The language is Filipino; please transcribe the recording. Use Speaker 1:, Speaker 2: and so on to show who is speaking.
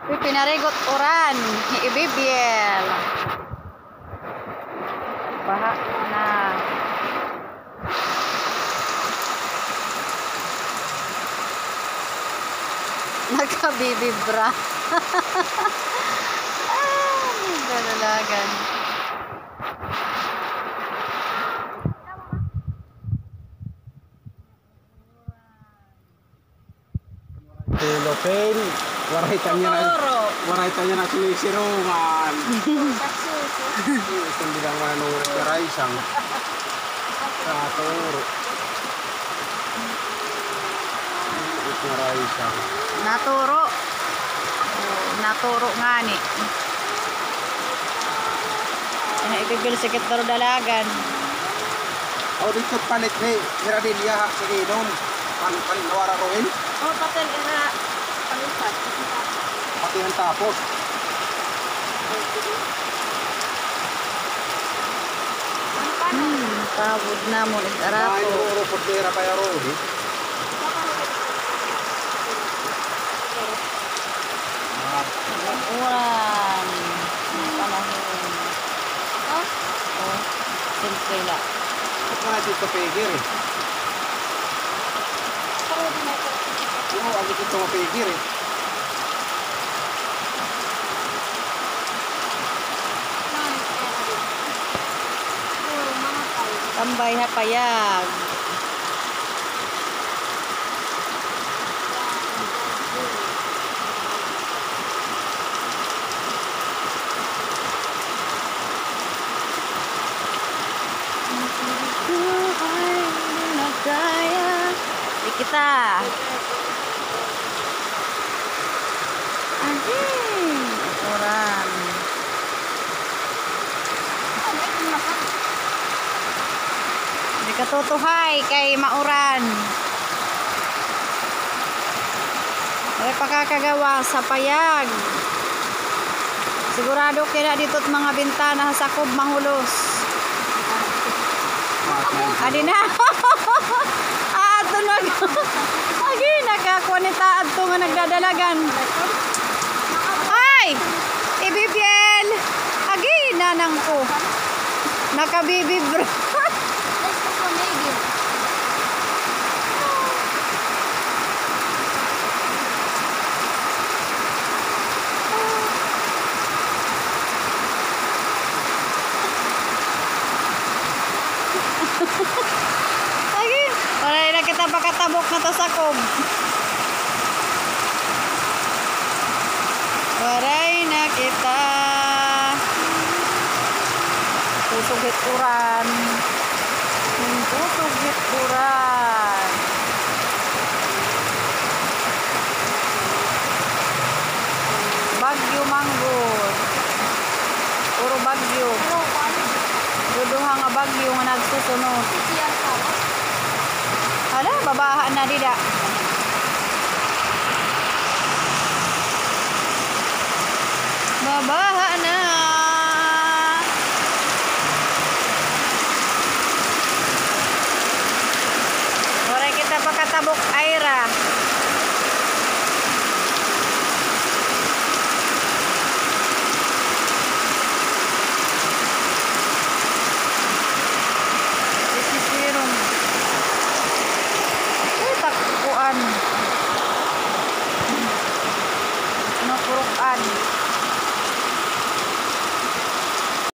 Speaker 1: Pinarigot oran ni Ibibiel. Baha na. Nakabibibra. Dalalagan.
Speaker 2: Lopel, waray tanya na sinisirungan. Ito bilang manunod na raisang. Naturo. Ito na raisang.
Speaker 1: Naturo. Naturo nga ni. Ibibil sikit daro dalagan.
Speaker 2: O dito palit ni Miradilya sa inom. Palit nawara roin.
Speaker 1: Oh, patel era palipat.
Speaker 2: Pati ang tapos.
Speaker 1: Tawod na mo
Speaker 2: Ay,
Speaker 1: arapo.
Speaker 2: uro po tira pa yaro.
Speaker 1: Uran. Panahon. Oh, simple lang.
Speaker 2: At mga dito pegir eh. Oo, agad ito mapigir eh.
Speaker 1: Tambay na payag. Di kita. Anjing. Orang. Di katutuhay kay mauran. Ay pakakagawa sa payag. Sigurado kaya dito't mga bintana sa sakob mahulos. Adi na. Ato nag. Agi nakakunita adto nga nagdadalagan. Ay! Ibibiel. Agi nanang ko. Nakabibibro. Lagi, wala na kita pakatabok na to sa kob. Waray na kita. Tusugit uran. Tusugit uran. Bagyo manggod. Puro bagyo. Duduha nga bagyo nga nagsusunod. Hala, babahaan na dida. Babahaan na.